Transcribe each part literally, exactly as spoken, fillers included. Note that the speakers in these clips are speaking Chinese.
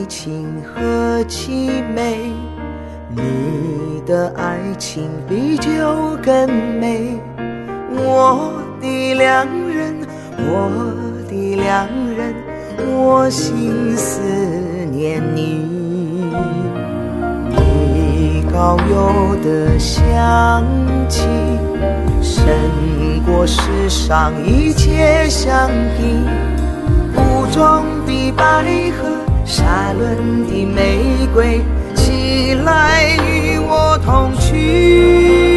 情何其美，你的爱情比酒更美。我的良人，我的良人，我心思念你。你高有的香气，胜过世上一切香品。湖中的百合，沙仑的玫瑰，起来与我同去。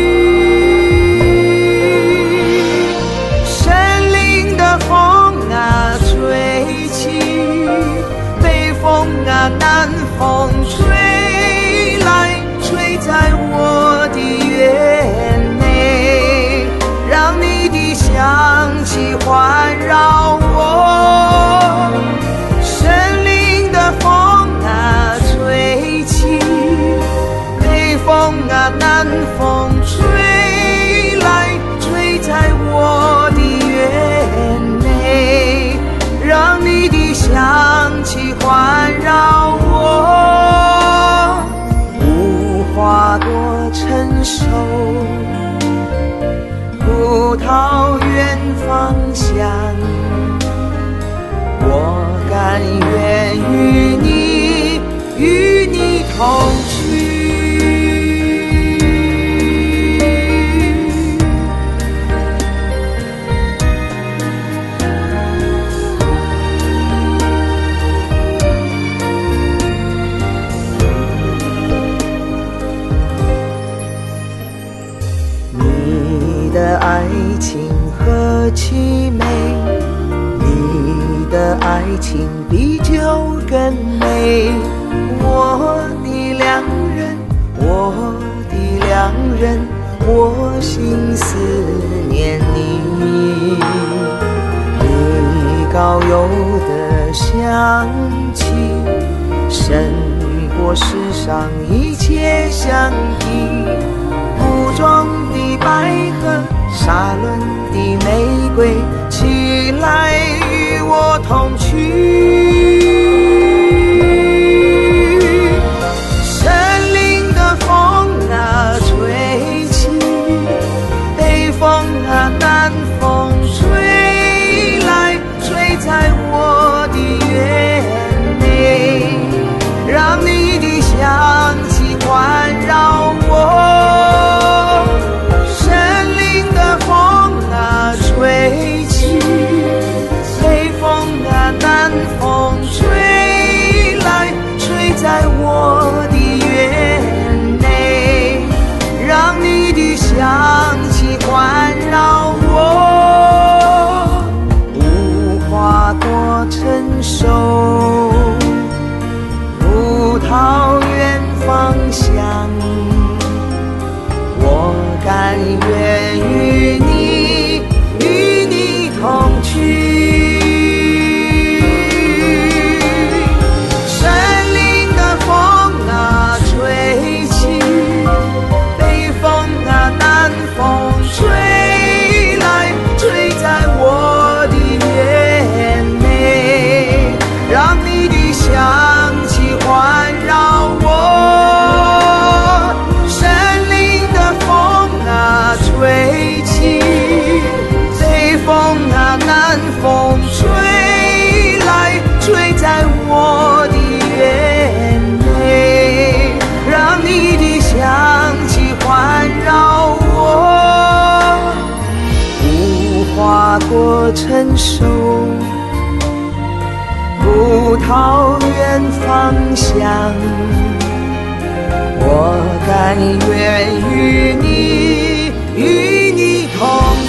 森林的风啊吹起，北风啊南风吹来，吹在我的园内，让你的香气环绕我。森林的风啊吹起，北风啊南风吹来，吹在我的园内，让你的香气环绕我。无花果成熟，葡萄园芳香，我甘愿与你与你同去。你的爱情何其美，你的爱情比酒更美。我的良人，我的良人，我心思念你。你高有的香气，胜过世上一切香品。湖中的百合，沙仑的玫瑰，起来与我同去。森林的风啊吹起，北风啊南风吹来，吹在我的园内，让你的香气环绕我。吹起，北风啊南风吹来，吹在我的园内，让你的香气环绕我。无花果成熟，葡萄园芳香，我甘愿与你与你同去。森林的风啊吹起，北风啊南风吹来，吹在我的园内，让你的香气环绕我。森林的风啊吹起，风啊南风吹来，吹在我的园内，让你的香气环绕我。无花果成熟，葡萄园芳香，我甘愿与你与你同